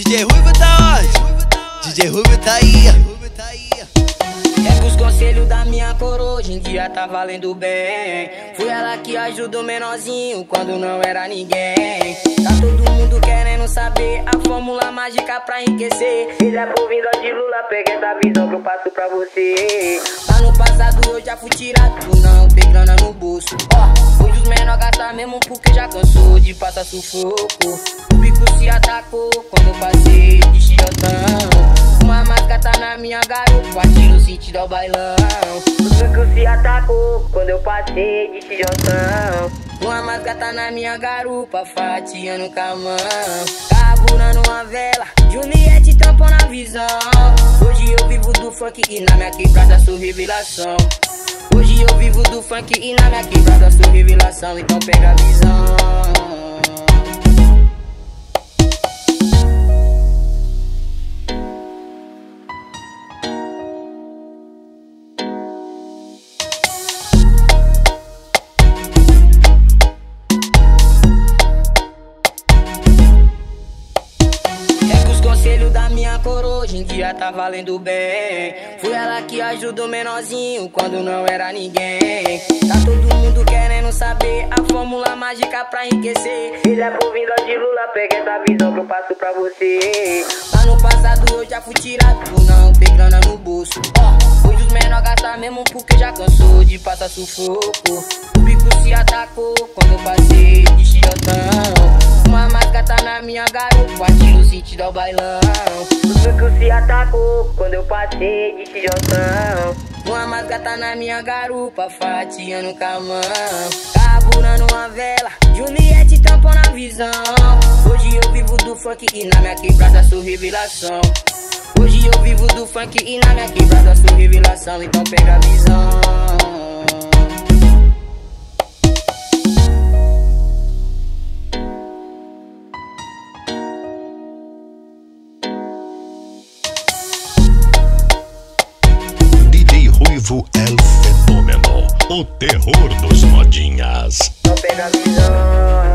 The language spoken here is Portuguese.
DJ Ruivo tá onde? DJ Ruivo tá aí. É que os conselhos da minha coroa hoje em dia tá valendo bem. Foi ela que ajudou o menorzinho quando não era ninguém. Tá todo mundo querendo saber a fórmula mágica pra enriquecer. Filha por vinda de Lula, pega essa visão que eu passo pra você. Lá no passado eu já fui tirado, não ter grana no bolso. Ó, hoje os menor gastam mesmo porque já cansou de passar sufoco. O bico se atacou quando eu passei de chiotão. Uma máscara tá na minha garupa, tiro o sentido ao bailão. O bico se atacou quando eu passei de chiotão. Uma máscara tá na minha garupa, fatiando com a mão. Carburando uma vela, Juliette tampou na visão. Hoje eu vivo do funk e na minha quebrada sou revelação. Hoje eu vivo do funk e na minha quebrada sou revelação. Então pega a visão. Conselho da minha coroa hoje em dia tá valendo bem. Foi ela que ajudou o menorzinho quando não era ninguém. Tá todo mundo querendo saber a fórmula mágica pra enriquecer. Filha por vinda de Lula, pega essa visão que eu passo pra você. Lá no passado eu já fui tirado por não ter grana no bolso. Ó, hoje os menor gastam mesmo porque já cansou de passar sufoco. O bico se atacou quando eu passei de chiotão. Uma máscara tá na minha garupa, tiro o sentido ao bailão. O bico se atacou quando eu passei de chiotão. Uma máscara tá na minha garupa, fatiando com a mão. Carburando uma vela, Juliette tampou na visão. Hoje eu vivo do funk e na minha quebrada sou revelação. Hoje eu vivo do funk e na minha quebrada sou revelação. Então pega a visão. Ruivo é o fenômeno, o terror dos modinhas. Então pega a visão.